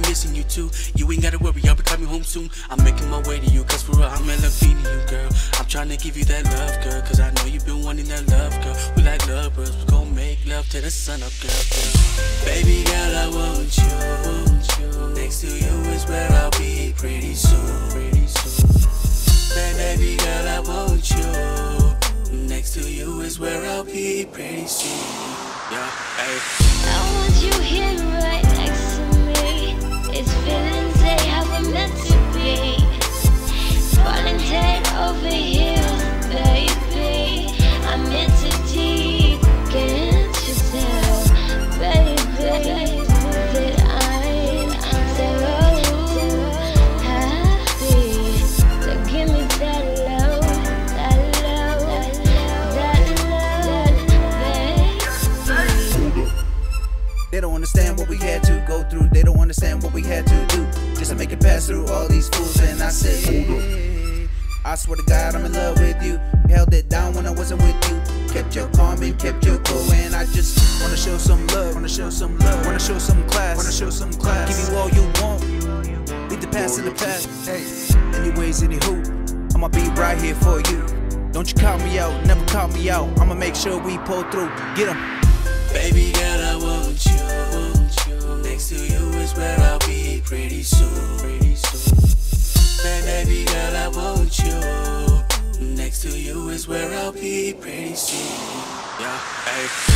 missing you too. You ain't gotta worry, I'll be coming home soon. I'm making my way to you, cause for real, I'm feeding you, girl. I'm trying to give you that love, girl, cause I know you've been wanting that love, girl. We like lovers, we gon' make love till the sun up, girl. Baby girl, I want you. Next to you is where I'll be pretty soon. Baby girl, I want you. Next to you is where I'll be pretty soon. Yeah, hey. I want you here right next to me. It's feelings they haven't meant to be. Falling dead over heels, baby. I'm into deep, get into down, baby. That I'm so happy. So give me that love, baby. They don't understand what we had to go through. They don't understand what we had to do just to make it pass through all these fools. And I said, hey, I swear to God, I'm in love with you. Held it down when I wasn't with you. Kept your calm and kept your cool. And I just wanna show some love, wanna show some love, wanna show some class, wanna show some class. Give you all you want, leave the past in the past. Hey, anyways, anywho, I'ma be right here for you. Don't you count me out, never count me out. I'ma make sure we pull through. Get 'em. Baby girl, I want you. Next to you is where I'll be pretty soon. Baby girl, I want you. Next to you is where I'll be pretty soon. Yeah, hey.